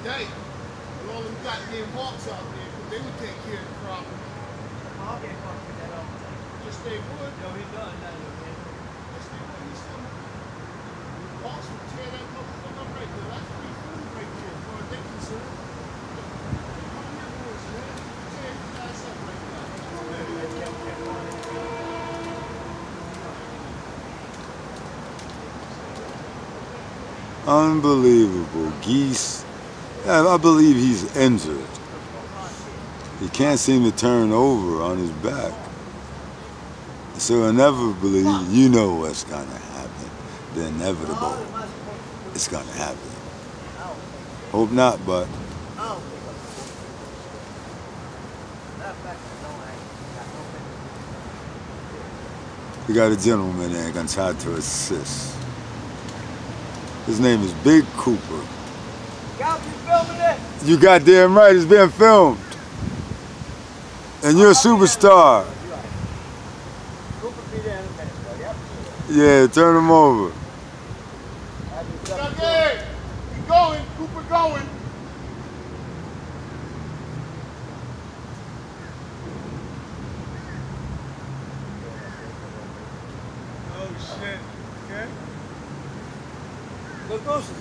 day with all them goddamn hawks out there, because they would take care of the problem. I'll get fucked with that all the time. Yes, they would. Yo, he done that, man. Yes, they would. He's still. Hawks would tear that motherfucker up right there. That's free food right there, as far as they're concerned. Come on, your boys, man. Tear his ass up right now. Unbelievable. Geese, I believe he's injured. He can't seem to turn over on his back. So inevitably, you know what's going to happen. The inevitable. It's going to happen. Hope not, but... We got a gentleman there going to try to assist. His name is Big Cooper. You goddamn right, it's being filmed. And you're a superstar. Yeah, turn him over. Okay, keep going, Cooper going. Oh shit, okay. Go Gooses.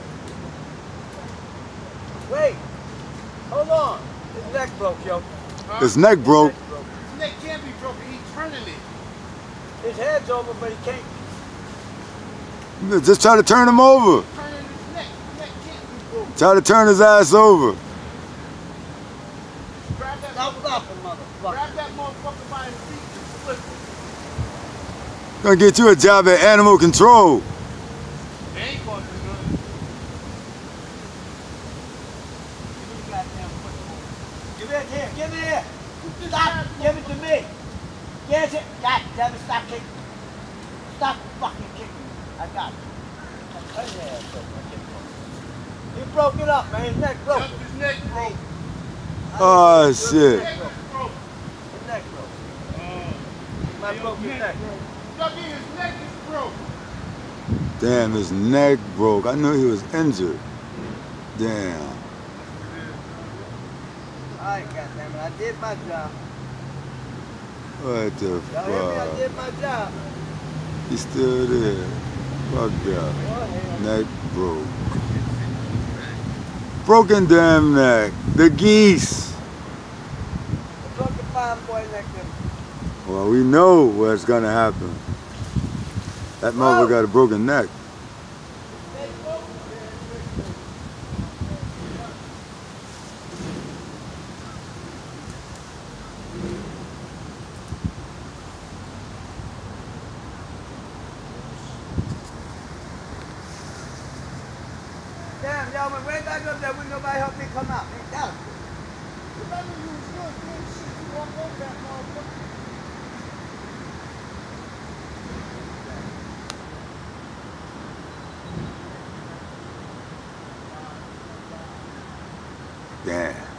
Wait, hold on. His neck broke, yo. His neck broke. His neck can't be broken, he's turning it. His head's over, but he can't. Just try to turn him over. Turning his neck. His neck can't be broken. Try to turn his ass over. Grab that motherfucker. Grab that motherfucker by his feet and flip it. Gonna get you a job at animal control. They ain't gonna do nothing. Give it here. Give it here. Stop. Give it to me. Get it. God damn it. Stop kicking. Stop fucking kicking. I got it. He broke it up, man. His neck broke. Yep, his neck broke. Oh, shit. His neck broke. His neck broke. Broke his neck. Ducky, his neck is broke. Damn, his neck broke. I knew he was injured. Damn. Alright, goddammit. I did my job. What the Y'all hear me? I fuck? did my job. He's still there. Fucked up. Neck broke. Broken damn neck. The geese. The fucking fine boy neck. Well, we know what's gonna happen. That mother got a broken neck. Damn, y'all went way back up there when nobody helped me come out. Ain't that Remember you was good, doing shit. You walk over that motherfucker. Damn.